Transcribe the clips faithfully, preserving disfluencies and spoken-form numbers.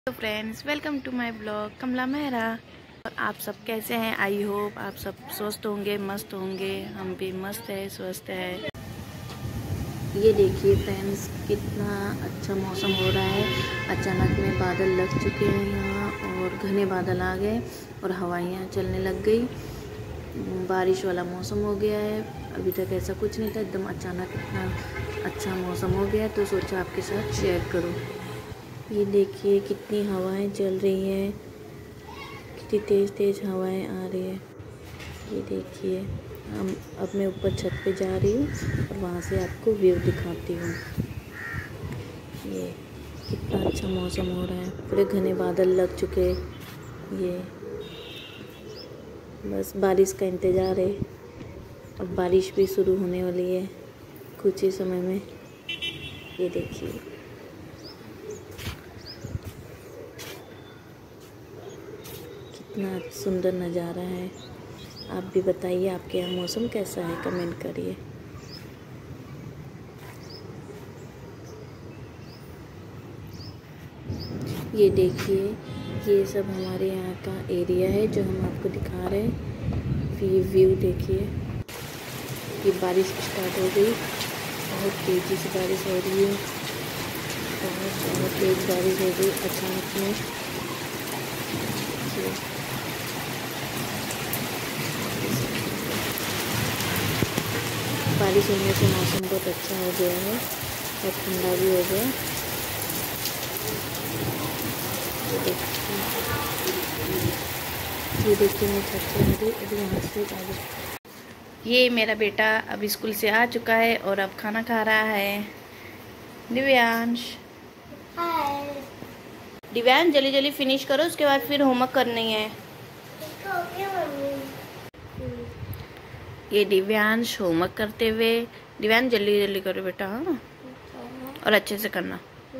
तो friends, welcome to my blog Kamla Mehra. और आप सब कैसे हैं? आई होप आप सब स्वस्थ होंगे, मस्त होंगे। हम भी मस्त है, स्वस्थ है। ये देखिए फ्रेंड्स, कितना अच्छा मौसम हो रहा है। अचानक में बादल लग चुके हैं यहाँ और घने बादल आ गए और हवाइयाँ चलने लग गई। बारिश वाला मौसम हो गया है। अभी तक ऐसा कुछ नहीं था, एकदम अचानक इतना अच्छा मौसम हो गया, तो सोचा आपके साथ शेयर करूँ। ये देखिए कितनी हवाएं चल रही हैं, कितनी तेज़ तेज़ हवाएं आ रही है। ये देखिए, हम अब मैं ऊपर छत पे जा रही हूँ और वहाँ से आपको व्यू दिखाती हूँ। ये कितना अच्छा मौसम हो रहा है, पूरे घने बादल लग चुके। ये बस बारिश का इंतज़ार है। अब बारिश भी शुरू होने वाली है कुछ ही समय में। ये देखिए, कितना सुंदर नज़ारा है। आप भी बताइए, आपके यहाँ मौसम कैसा है? कमेंट करिए। ये देखिए, ये सब हमारे यहाँ का एरिया है जो हम आपको दिखा रहे हैं। फिर ये व्यू देखिए। ये बारिश स्टार्ट हो गई, बहुत तेज़ी से बारिश हो रही है। बहुत बहुत तेज़ बारिश हो गई अचानक में। बारिश होने से मौसम बहुत अच्छा हो गया है और ठंडा भी हो गया। ये देखिए, मैं छत पे आ गई, अभी यहाँ से बारिश। ये मेरा बेटा अब स्कूल से आ चुका है और अब खाना खा रहा है। दिव्यांश, हाय। दिव्यांश, जल्दी जल्दी फिनिश करो, उसके बाद फिर होमवर्क करनी है। ये दिव्यांश होमवर्क करते हुए। दिव्यांश, जल्दी जल्दी करो बेटा, हाँ, और अच्छे से करना।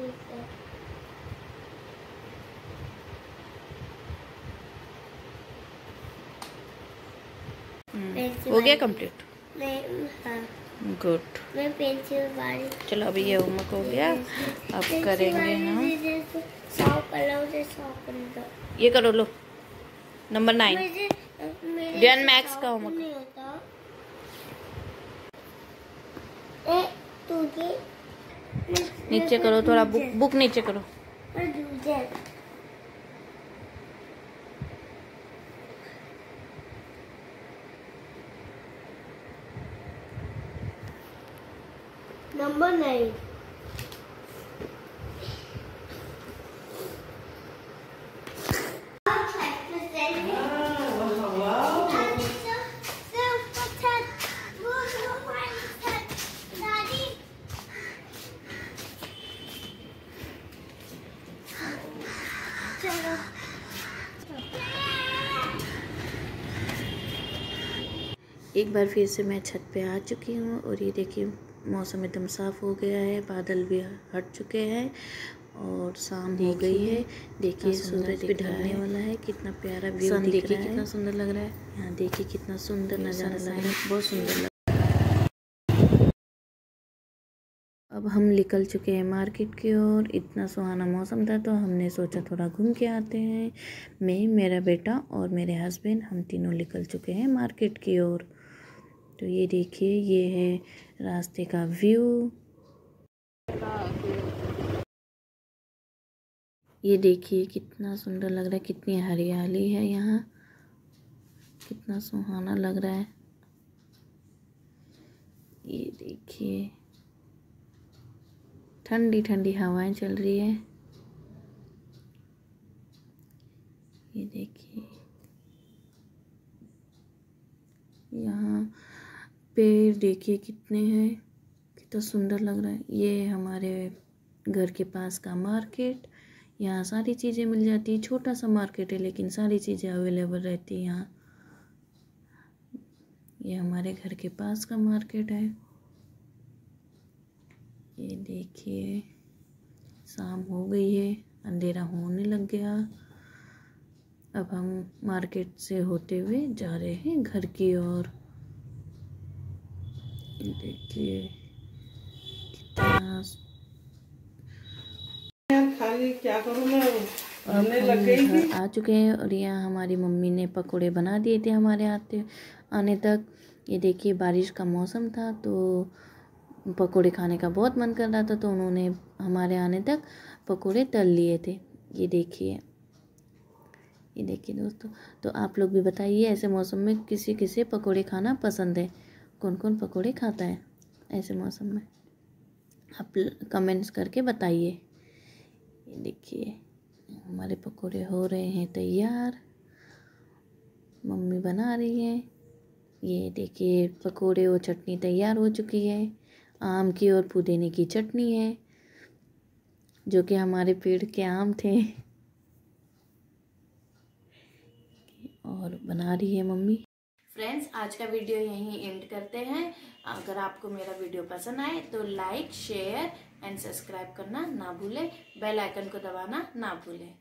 हो गया कंप्लीट? गुड। चलो, अभी ये होमवर्क हो गया, अब करेंगे हम। ये करो, लो, नंबर नाइन, ड्यून मैक्स का होमवर्क। नीचे करो थोड़ा, बुक बुक नीचे करो। Number nine. एक बार फिर से मैं छत पे आ चुकी हूँ और ये देखिए, मौसम एकदम साफ़ हो गया है, बादल भी हट चुके हैं और शाम हो गई है। देखिए, सूरज भी ढलने वाला है। कितना प्यारा व्यू दिख रहा है, कितना सुंदर लग रहा है। यहाँ देखिए कितना सुंदर नज़ारा लग रहा है, बहुत सुंदर लग रहा है। अब हम निकल चुके हैं मार्केट की ओर। इतना सुहाना मौसम था तो हमने सोचा थोड़ा घूम के आते हैं। मैं, मेरा बेटा और मेरे हस्बैंड, हम तीनों निकल चुके हैं मार्केट की ओर। तो ये देखिए, ये है रास्ते का व्यू। ये देखिए कितना सुंदर लग रहा है, कितनी हरियाली है यहाँ, कितना सुहाना लग रहा है। ये देखिए, ठंडी ठंडी हवाएं चल रही है। ये देखिए, यहाँ पेड़ देखिए कितने हैं, कितना सुंदर लग रहा है। ये हमारे घर के पास का मार्केट, यहाँ सारी चीज़ें मिल जाती है। छोटा सा मार्केट है लेकिन सारी चीज़ें अवेलेबल रहती है यहाँ। ये हमारे घर के पास का मार्केट है। ये देखिए, शाम हो गई है, अंधेरा होने लग गया। अब हम मार्केट से होते हुए जा रहे हैं घर की ओर। देखिए कितना, खाली क्या करूँ मैं? और हम घर आ चुके हैं और यहाँ हमारी मम्मी ने पकोड़े बना दिए थे हमारे आते आने तक। ये देखिए बारिश का मौसम था तो पकोड़े खाने का बहुत मन कर रहा था, तो उन्होंने हमारे आने तक पकोड़े तल लिए थे। ये देखिए, ये देखिए दोस्तों, तो आप लोग भी बताइए ऐसे मौसम में किसी किसे पकोड़े खाना पसंद है, कौन कौन पकोड़े खाता है ऐसे मौसम में, आप कमेंट्स करके बताइए। ये देखिए हमारे पकोड़े हो रहे हैं तैयार, मम्मी बना रही है। ये देखिए पकोड़े और चटनी तैयार हो चुकी है, आम की और पुदीने की चटनी है जो कि हमारे पेड़ के आम थे और बना रही है मम्मी। फ्रेंड्स आज का वीडियो यहीं एंड करते हैं। अगर आपको मेरा वीडियो पसंद आए तो लाइक शेयर एंड सब्सक्राइब करना ना भूलें, बेल आइकन को दबाना ना भूलें।